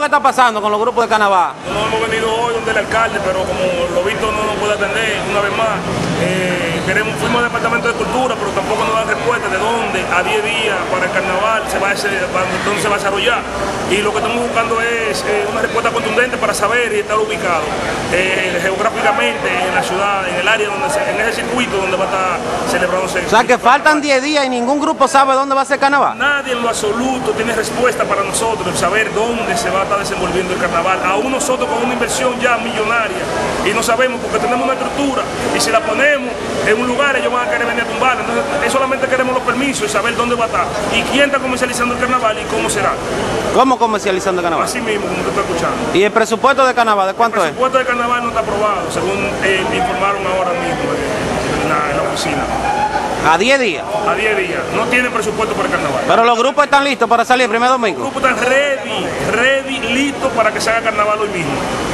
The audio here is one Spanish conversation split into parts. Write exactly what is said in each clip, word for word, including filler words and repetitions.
está pasando con los grupos de carnaval? No hemos venido hoy donde el alcalde, pero como lo visto no nos puede atender una vez más. Eh, queremos, fuimos al Departamento de Cultura, pero tampoco nos dan respuesta de dónde a diez días para el carnaval se va a, hacer, dónde se va a desarrollar. Y lo que estamos buscando es eh, una respuesta contundente para saber y estar ubicado eh, geográficamente en la ciudad, en el área, donde se, en ese circuito donde va a estar celebrándose. O sea que faltan diez días y ningún grupo sabe dónde va a ser carnaval. Nadie en lo absoluto tiene respuesta para nosotros, saber dónde se va a estar desenvolviendo el carnaval. Aún nosotros con una inversión ya millonaria y no sabemos porque tenemos una estructura y si la ponemos en un lugar ellos van a querer venir a tumbarla. Entonces solamente queremos los permisos y saber dónde va a estar y quién está comercializando el carnaval y cómo será. ¿Cómo comercializando el carnaval? Así mismo, como te estoy escuchando. ¿Y el presupuesto de carnaval de cuánto es? El presupuesto de carnaval no está aprobado, según eh, me informaron ahora mismo en la, en la oficina. ¿A diez días? A diez días. No tienen presupuesto para el carnaval. Pero los grupos están listos para salir el primer domingo. Los grupos están ready, ready, listos para que se haga carnaval hoy mismo.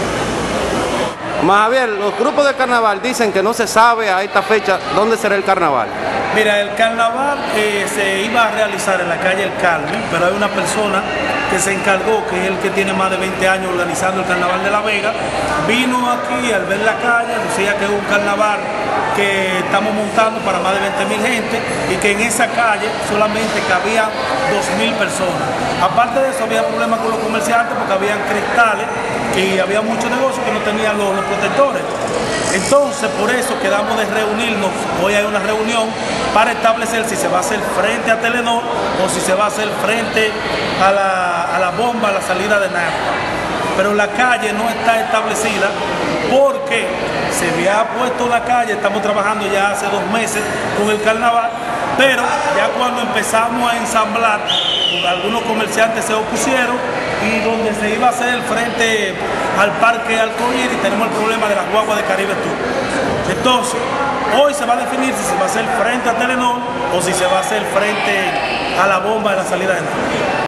Más Javier, los grupos de carnaval dicen que no se sabe a esta fecha dónde será el carnaval. Mira, el carnaval eh, se iba a realizar en la calle El Carmen, pero hay una persona que se encargó, que es el que tiene más de veinte años organizando el carnaval de La Vega, vino aquí al ver la calle, decía que es un carnaval que estamos montando para más de veinte mil gente y que en esa calle solamente cabían dos mil personas. Aparte de eso había problemas con los comerciantes porque habían cristales y había muchos negocios que no tenían los, los protectores. Entonces por eso quedamos de reunirnos, hoy hay una reunión para establecer si se va a hacer frente a Telenor o si se va a hacer frente a la, a la bomba, a la salida de nafta. Pero la calle no está establecida porque se había puesto la calle, estamos trabajando ya hace dos meses con el carnaval, pero ya cuando empezamos a ensamblar, algunos comerciantes se opusieron y donde se iba a hacer el frente al Parque Arcoíris tenemos el problema de las guaguas de Caribe Tour. Entonces, hoy se va a definir si se va a hacer frente a Telenor o si se va a hacer frente a la bomba de la salida de nafta.